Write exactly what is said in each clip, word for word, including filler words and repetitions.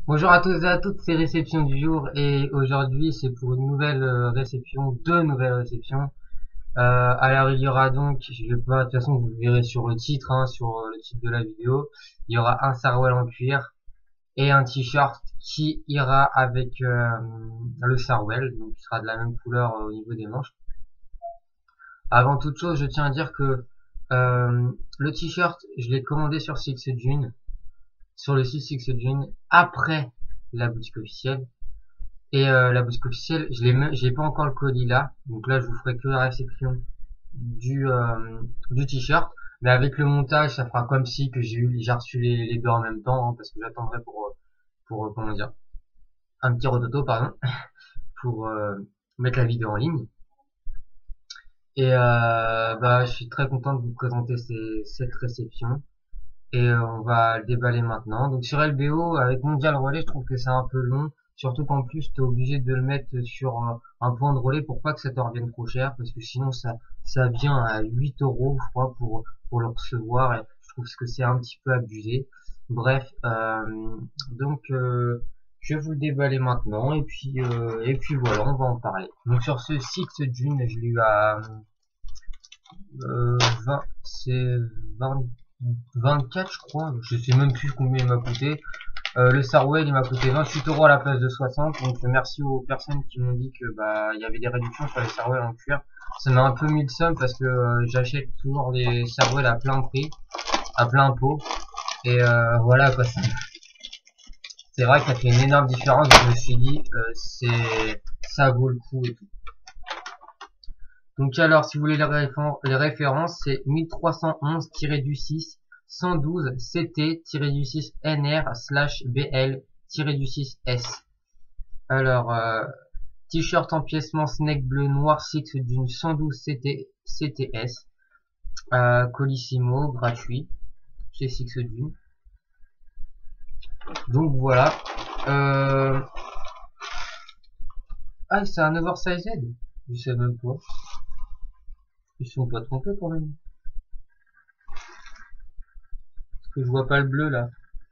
Bonjour à tous et à toutes, c'est réception du jour et aujourd'hui c'est pour une nouvelle euh, réception, deux nouvelles réceptions. Euh, alors il y aura donc, je vais pas, de toute façon vous le verrez sur le titre, hein, sur euh, le titre de la vidéo, il y aura un sarouel en cuir et un t-shirt qui ira avec euh, le sarouel, donc qui sera de la même couleur euh, au niveau des manches. Avant toute chose, je tiens à dire que euh, le t-shirt, je l'ai commandé sur SixJune, sur le site SixJune après la boutique officielle. Et euh, la boutique officielle, je l'ai même, j'ai pas encore le colis là, donc là je vous ferai que la réception du euh, du t-shirt, mais avec le montage, ça fera comme si que j'ai eu, j'ai reçu les, les deux en même temps, hein, parce que j'attendrai pour pour euh, comment dire, un petit rototo pardon, pour euh, mettre la vidéo en ligne. Et euh, bah je suis très content de vous présenter ces, cette réception. Et euh, on va le déballer maintenant. Donc sur L B O, avec Mondial Relais, je trouve que c'est un peu long. Surtout qu'en plus, tu es obligé de le mettre sur euh, un point de relais pour pas que ça te revienne trop cher. Parce que sinon, ça ça vient à huit euros, je crois, pour, pour le recevoir. Et je trouve que c'est un petit peu abusé. Bref, euh, donc euh, je vais vous le déballer maintenant. Et puis, euh, et puis voilà, on va en parler. Donc sur ce six June, je l'ai eu à euh, vingt, c'est vingt, vingt-quatre je crois, je sais même plus combien il m'a coûté. Euh, le Sarwell il m'a coûté vingt-huit euros à la place de soixante, donc merci aux personnes qui m'ont dit que bah il y avait des réductions sur les Sarwell en cuir. Ça m'a un peu mis le seum parce que euh, j'achète toujours les Sarwell à plein prix, à plein pot, et euh, voilà quoi. C'est vrai que ça fait une énorme différence, donc je me suis dit euh, c'est ça vaut le coup et tout. Donc alors, si vous voulez les, réfé- les références, c'est mille trois cent onze du six cent douze C T du six N R slash B L du six S. Alors, euh, t-shirt empiècement Snake bleu noir six d'une cent douze C T C T S. Euh, Colissimo, gratuit, chez Six Dune. Donc voilà. Euh... Ah, c'est un oversized. Je sais même pas. Ils sont pas trompés quand même. Parce que je vois pas le bleu là.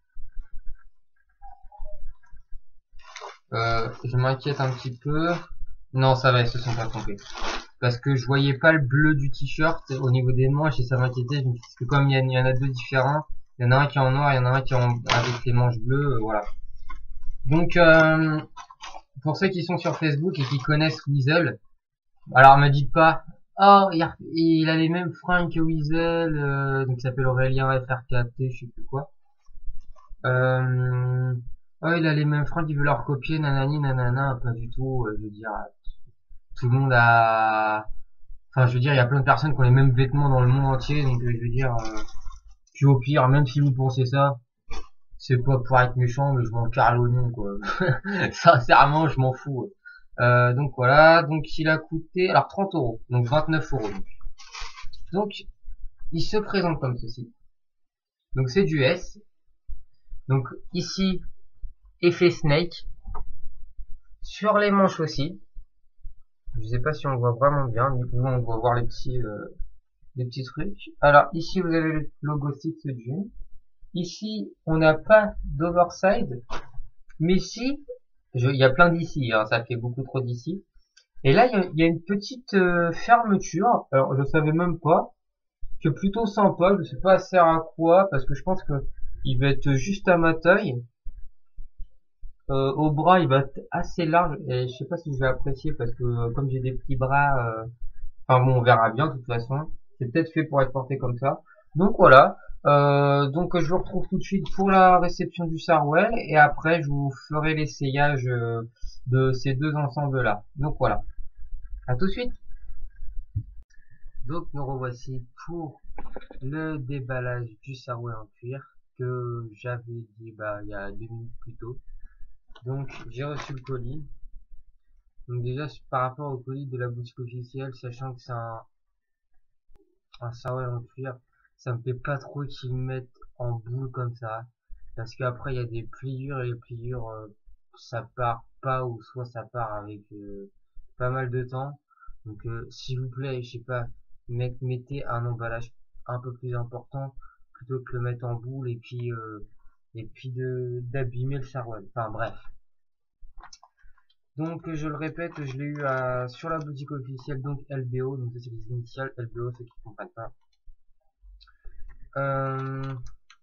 Euh, je m'inquiète un petit peu. Non, ça va, ils se sont pas trompés. Parce que je voyais pas le bleu du t-shirt au niveau des manches et ça m'inquiétait. Je me suis dit que comme il y, a, il y en a deux différents, il y en a un qui est en noir, il y en a un qui est en, avec les manches bleues, euh, voilà. Donc, euh, pour ceux qui sont sur Facebook et qui connaissent Weasel, alors me dites pas, oh, il a, il a les mêmes fringues que Weasel, euh, donc il s'appelle Aurélien F R K T, je sais plus quoi. Euh, oh, il a les mêmes fringues, il veut leur copier, nanani, nanana, pas du tout, euh, je veux dire, tout le monde a, enfin, je veux dire, il y a plein de personnes qui ont les mêmes vêtements dans le monde entier, donc euh, je veux dire, euh, puis au pire, même si vous pensez ça, c'est pas pour être méchant, mais je m'en carre l'oignon, quoi. Sincèrement, je m'en fous. Euh, donc voilà, donc il a coûté, alors trente euros, donc vingt-neuf euros. Donc. donc, il se présente comme ceci. Donc c'est du S. Donc ici, effet Snake. Sur les manches aussi. Je sais pas si on voit vraiment bien, mais nous on va voir les petits, euh, les petits trucs. Alors ici vous avez le logo Six June. Ici on n'a pas d'overside, mais si, je, il y a plein d'ici, hein, ça fait beaucoup trop d'ici. Et là il y a, il y a une petite euh, fermeture. Alors je savais même pas, que plutôt sympa. Je sais pas ça sert à quoi parce que je pense que il va être juste à ma taille. Euh, au bras il va être assez large et je sais pas si je vais apprécier parce que euh, comme j'ai des petits bras. Euh, Enfin bon, on verra bien de toute façon. C'est peut-être fait pour être porté comme ça. Donc voilà. Euh, donc je vous retrouve tout de suite pour la réception du Sarwell et après je vous ferai l'essayage euh, de ces deux ensembles là. Donc voilà. À tout de suite. Donc nous revoici pour le déballage du Sarwell en cuir que j'avais dit bah il y a deux minutes plus tôt. Donc j'ai reçu le colis. Donc déjà par rapport au colis de la boutique officielle, sachant que c'est un un Sarwell en cuir, ça me fait pas trop qu'ils mettent en boule comme ça, parce qu'après il y a des pliures et les pliures euh, ça part pas ou soit ça part avec euh, pas mal de temps. Donc euh, s'il vous plaît, je sais pas, mettez un emballage un peu plus important plutôt que le mettre en boule et puis euh, et puis de d'abîmer le Sarwell. Enfin bref. Donc je le répète, je l'ai eu à, sur la boutique officielle, donc L B O, donc ça c'est les initiales, L B O, ceux qui ne comprennent pas. Euh,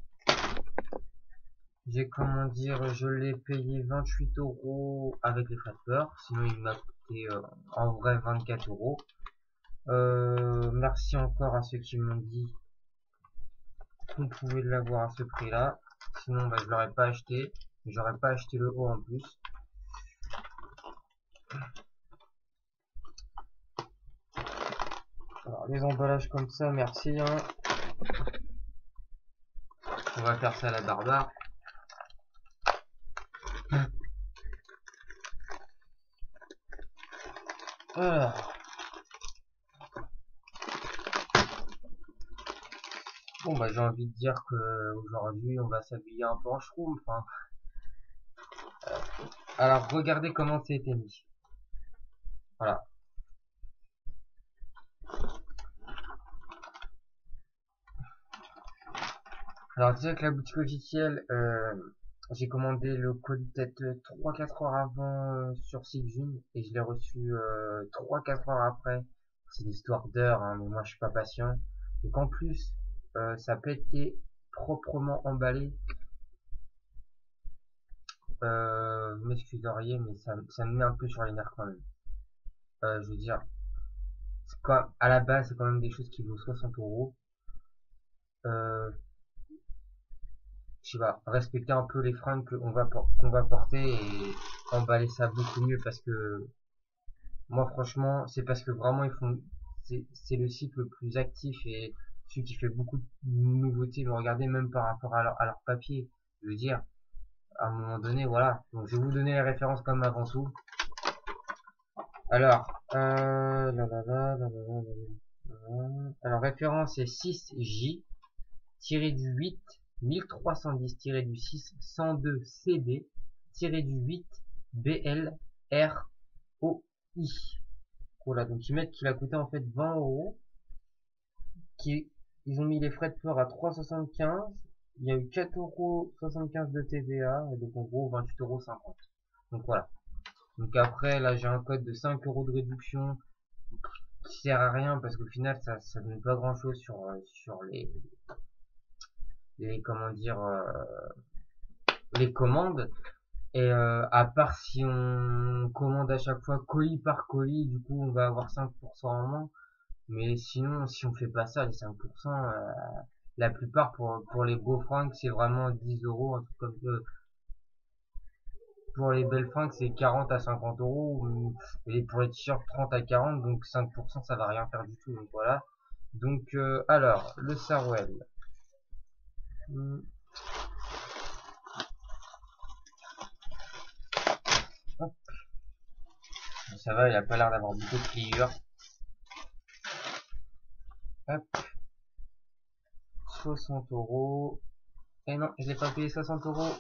j'ai comment dire, je l'ai payé vingt-huit euros avec les frais de port, sinon il m'a coûté euh, en vrai vingt-quatre euros. Euh, merci encore à ceux qui m'ont dit qu'on pouvait l'avoir à ce prix là, sinon bah, je l'aurais pas acheté, j'aurais pas acheté le haut en plus. Alors les emballages comme ça, merci hein. On va faire ça à la barbare. Voilà. Bon bah j'ai envie de dire que aujourd'hui on va s'habiller un peu en schtroumpf. Hein. Euh, alors regardez comment c'est été mis. Voilà. Alors déjà que la boutique officielle, euh, j'ai commandé le colis peut-être trois quatre heures avant euh, sur Sigzun et je l'ai reçu euh, trois quatre heures après. C'est une histoire d'heures, hein, mais moi je suis pas patient. Et qu'en plus, euh, ça n'a pas été proprement emballé. Euh, vous m'excuseriez, mais ça, ça me met un peu sur les nerfs quand même. Euh, je veux dire, quand, à la base, c'est quand même des choses qui vaut soixante euros. Euh, je sais pas, respecter un peu les fringues qu'on va, qu'on va porter et emballer ça beaucoup mieux parce que moi, franchement, c'est parce que vraiment, ils font, c'est le site le plus actif et celui qui fait beaucoup de nouveautés. Mais regardez, même par rapport à leur, à leur papier, je veux dire, à un moment donné, voilà. Donc, je vais vous donner les références comme avant tout. Alors, euh, là, là, là, là, là, là, là. Alors, référence est six J du huit mille trois cent dix du six cent deux C D du huit B L R O I. Voilà, donc ils mettent qu'il a coûté en fait vingt euros. Qui, ils ont mis les frais de port à trois euros soixante-quinze. Il y a eu quatre euros soixante-quinze de T V A, et donc en gros vingt-huit euros cinquante. Donc voilà. Donc après, là j'ai un code de cinq euros de réduction qui sert à rien parce qu'au final ça, ça donne pas grand chose sur, sur les, les comment dire, euh, les commandes. Et euh, à part si on commande à chaque fois colis par colis, du coup on va avoir cinq pour cent en moins. Mais sinon, si on fait pas ça, les cinq pour cent, euh, la plupart pour, pour les beaux fringues, c'est vraiment dix euros, un truc comme ça. Pour les belles fringues, c'est quarante à cinquante euros. Et pour les t-shirts, trente à quarante. Donc cinq pour cent, ça va rien faire du tout. Donc voilà. Donc, euh, alors, le Sarwell. Hmm. Hop. Ça va, il a pas l'air d'avoir beaucoup de pliures. Hop. soixante euros. Et non, je l'ai pas payé soixante euros.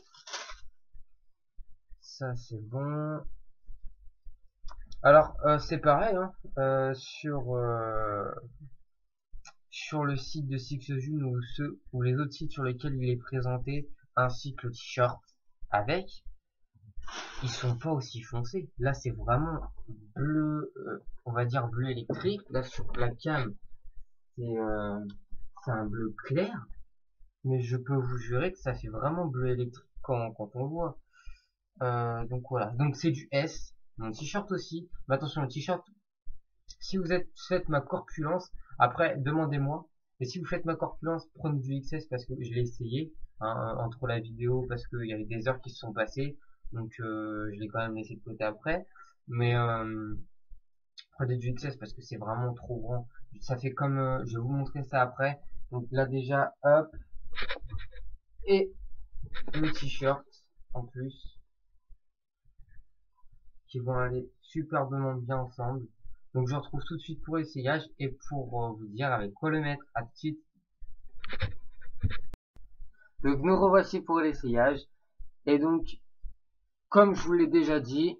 Ça, c'est bon. Alors, euh, c'est pareil, hein, euh, sur, euh, sur le site de Sixjune ou ceux ou les autres sites sur lesquels il est présenté, ainsi que le t-shirt avec, ils sont pas aussi foncés. Là, c'est vraiment bleu, euh, on va dire bleu électrique. Là, sur la cam, c'est euh, c'est un bleu clair, mais je peux vous jurer que ça fait vraiment bleu électrique quand, quand on le voit. Euh, donc voilà, donc c'est du S. Mon t-shirt aussi, mais attention, le t-shirt, si vous êtes faites ma corpulence, après demandez-moi. Et si vous faites ma corpulence, prenez du X S parce que je l'ai essayé hein, entre la vidéo parce qu'il y avait des heures qui se sont passées, donc euh, je l'ai quand même laissé de côté après. Mais euh, prenez du X S parce que c'est vraiment trop grand. Ça fait comme, euh, je vais vous montrer ça après. Donc là déjà, hop, et le t-shirt en plus qui vont aller superbement bien ensemble. Donc je retrouve tout de suite pour l'essayage et pour euh, vous dire avec quoi le mettre. À tout de suite. Donc nous revoici pour l'essayage. Et donc, comme je vous l'ai déjà dit,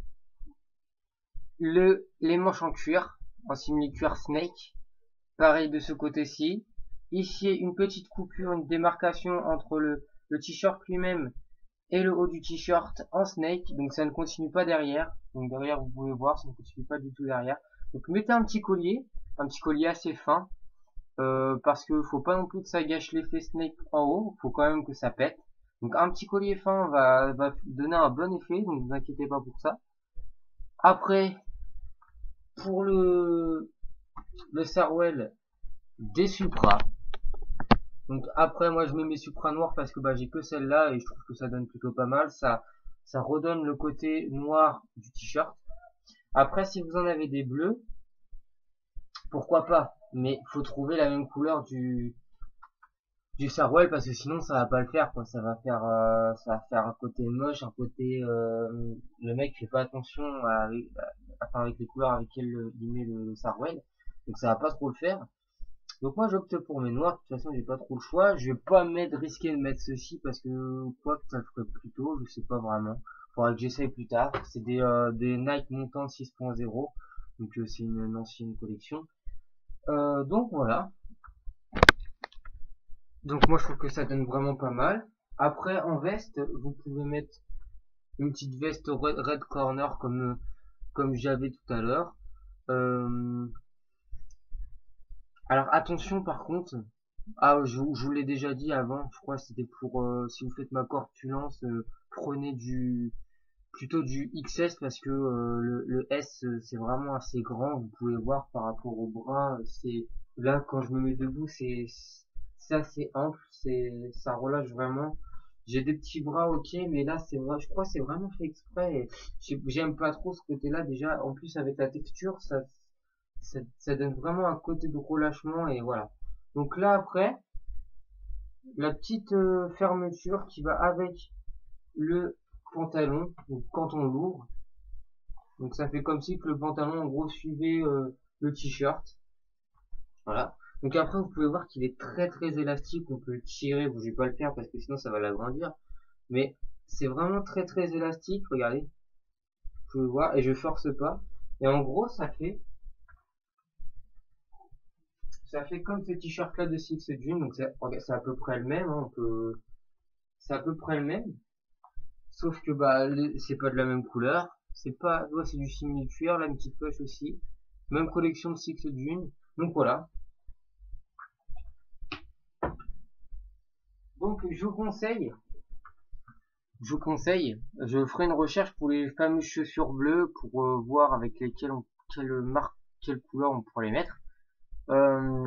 le, les manches en cuir, en simili-cuir snake. Pareil de ce côté-ci. Ici, une petite coupure, une démarcation entre le, le t-shirt lui-même et le haut du t-shirt en snake, donc ça ne continue pas derrière. Donc derrière, vous pouvez voir, ça ne continue pas du tout derrière. Donc mettez un petit collier, un petit collier assez fin, euh, parce que faut pas non plus que ça gâche l'effet snake en haut, faut quand même que ça pète. Donc un petit collier fin va, va donner un bon effet, donc ne vous inquiétez pas pour ça. Après, pour le, le Sarwell, des Supra. Donc après, moi je mets mes Supra noirs parce que bah, j'ai que celle-là et je trouve que ça donne plutôt pas mal. Ça, ça redonne le côté noir du t-shirt. Après, si vous en avez des bleus, pourquoi pas. Mais faut trouver la même couleur du du Sarwell parce que sinon ça va pas le faire quoi. Ça va faire euh, ça va faire un côté moche, un côté euh, le mec fait pas attention à, à, enfin, avec les couleurs avec lesquelles il met le, le Sarwell. Donc ça va pas trop le faire. Donc moi j'opte pour mes noirs, de toute façon j'ai pas trop le choix, je vais pas mettre, risquer de mettre ceci parce que quoi que ça le ferait plus tôt, je sais pas vraiment, faudra que j'essaye plus tard, c'est des, euh, des Nike Montant six point zéro, donc euh, c'est une, une ancienne collection, euh, donc voilà, donc moi je trouve que ça donne vraiment pas mal. Après en veste, vous pouvez mettre une petite veste red, red corner comme, comme j'avais tout à l'heure, euh, alors attention par contre, ah je, je vous l'ai déjà dit avant, je crois que c'était pour euh, si vous faites ma corpulence, euh, prenez du plutôt du X S parce que euh, le, le S euh, c'est vraiment assez grand, vous pouvez voir par rapport au bras, c'est là quand je me mets debout c'est c'est assez ample, c'est ça relâche vraiment. J'ai des petits bras ok mais là c'est vrai, je crois que c'est vraiment fait exprès et j'ai- j'aime pas trop ce côté là déjà, en plus avec la texture ça ça, ça donne vraiment un côté de relâchement et voilà. Donc là après, la petite euh, fermeture qui va avec le pantalon, donc quand on l'ouvre, donc ça fait comme si que le pantalon en gros suivait euh, le t-shirt, voilà. Donc après vous pouvez voir qu'il est très très élastique, on peut le tirer, bon je vais pas le faire parce que sinon ça va l'agrandir, mais c'est vraiment très très élastique, regardez, vous pouvez voir, et je force pas, et en gros ça fait ça fait comme ce t-shirt là de Six June, donc c'est c'est à peu près le même, hein, on peut, c'est à peu près le même, sauf que bah le- c'est pas de la même couleur, c'est pas, ouais, c'est du simili cuir, là une petite poche aussi, même collection de Six June, donc voilà. Donc je vous conseille, je vous conseille, je ferai une recherche pour les fameuses chaussures bleues pour euh, voir avec lesquelles on, quelle marque, quelle couleur on pourrait les mettre. Euh,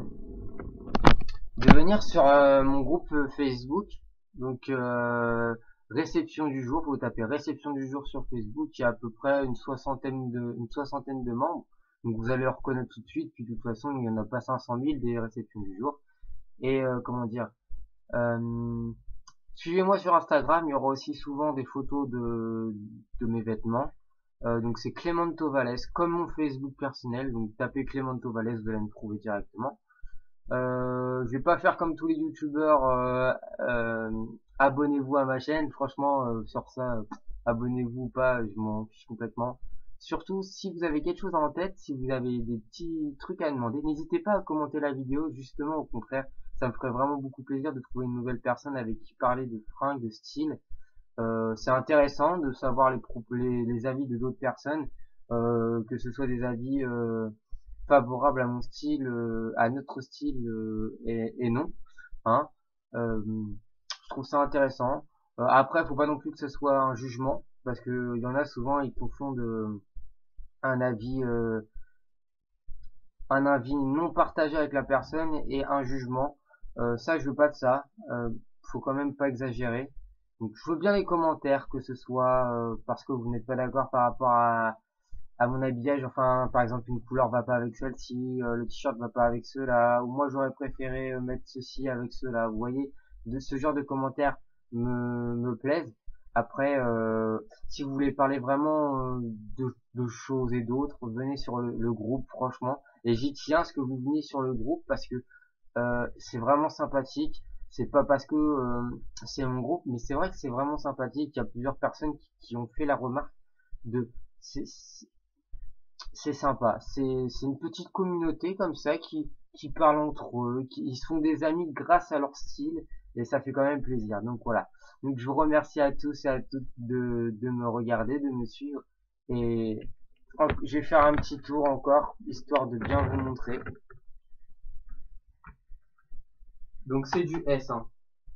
de venir sur euh, mon groupe euh, Facebook, donc euh, réception du jour, vous tapez réception du jour sur Facebook, il y a à peu près une soixantaine de, une soixantaine de membres, donc vous allez le reconnaître tout de suite, puis de toute façon il n'y en a pas cinq cent mille des réceptions du jour, et euh, comment dire, euh, suivez-moi sur Instagram, il y aura aussi souvent des photos de, de mes vêtements, euh, donc c'est Clémento Valles, comme mon Facebook personnel, donc tapez Clémento Valles, vous allez me trouver directement. Euh, je vais pas faire comme tous les youtubeurs, euh, euh, abonnez-vous à ma chaîne. Franchement, euh, sur ça, euh, abonnez-vous ou pas, je m'en fiche complètement. Surtout si vous avez quelque chose en tête, si vous avez des petits trucs à demander, n'hésitez pas à commenter la vidéo. Justement, au contraire, ça me ferait vraiment beaucoup plaisir de trouver une nouvelle personne avec qui parler de fringues, de style. Euh, c'est intéressant de savoir les, les, les avis de d'autres personnes, euh, que ce soit des avis euh, favorables à mon style, euh, à notre style euh, et, et non. Hein. Euh, je trouve ça intéressant. Euh, après, faut pas non plus que ce soit un jugement, parce que il y en a souvent ils confondent euh, un avis, euh, un avis non partagé avec la personne et un jugement. Euh, ça, je veux pas de ça. Euh, faut quand même pas exagérer. Donc, je veux bien les commentaires, que ce soit euh, parce que vous n'êtes pas d'accord par rapport à, à mon habillage, enfin, par exemple, une couleur va pas avec celle-ci, euh, le t-shirt va pas avec ceux-là, ou moi j'aurais préféré euh, mettre ceci avec ceux-là. Vous voyez, de ce genre de commentaires me, me plaisent. Après, euh, si vous voulez parler vraiment euh, de, de choses et d'autres, venez sur le, le groupe, franchement. Et j'y tiens à ce que vous veniez sur le groupe parce que euh, c'est vraiment sympathique. C'est pas parce que euh, c'est mon groupe, mais c'est vrai que c'est vraiment sympathique. Il y a plusieurs personnes qui, qui ont fait la remarque de c'est c'est sympa. C'est c'est une petite communauté comme ça qui qui parle entre eux, qui ils se font des amis grâce à leur style et ça fait quand même plaisir. Donc voilà. Donc je vous remercie à tous et à toutes de, de me regarder, de me suivre, et je vais faire un petit tour encore, histoire de bien vous montrer. Donc c'est du S, hein.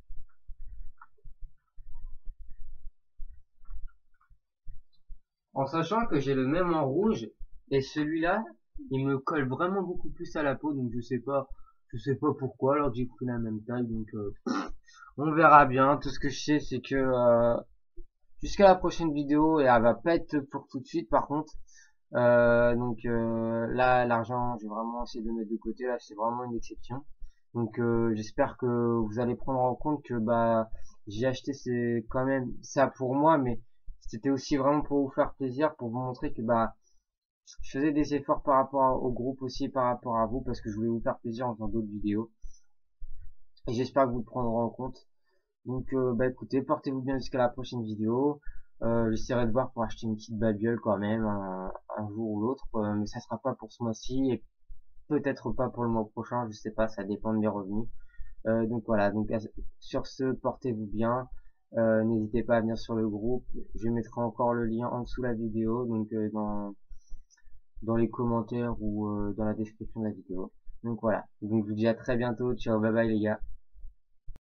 En sachant que j'ai le même en rouge, et celui-là, il me colle vraiment beaucoup plus à la peau, donc je sais pas, je sais pas pourquoi, alors que j'ai pris la même taille, donc euh, on verra bien. Tout ce que je sais, c'est que euh, jusqu'à la prochaine vidéo, et elle va pas être pour tout de suite par contre. Euh, donc euh, là, l'argent, j'ai vraiment essayé de le mettre de côté, là c'est vraiment une exception. Donc euh, j'espère que vous allez prendre en compte que bah j'ai acheté c'est quand même ça pour moi, mais c'était aussi vraiment pour vous faire plaisir, pour vous montrer que bah je faisais des efforts par rapport au groupe aussi, par rapport à vous, parce que je voulais vous faire plaisir en faisant d'autres vidéos. Et j'espère que vous le prendrez en compte. Donc euh, bah écoutez, portez-vous bien jusqu'à la prochaine vidéo. Euh, j'essaierai de voir pour acheter une petite babiole quand même un, un jour ou l'autre, euh, mais ça sera pas pour ce mois-ci et peut-être pas pour le mois prochain, je sais pas, ça dépend de mes revenus. Euh, donc voilà, donc sur ce, portez-vous bien. Euh, n'hésitez pas à venir sur le groupe. Je mettrai encore le lien en dessous de la vidéo, donc euh, dans dans les commentaires ou euh, dans la description de la vidéo. Donc voilà. Donc je vous dis à très bientôt. Ciao, bye bye les gars.